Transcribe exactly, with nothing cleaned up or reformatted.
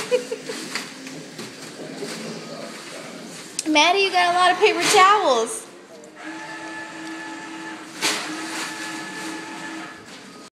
Maddie, you got a lot of paper towels.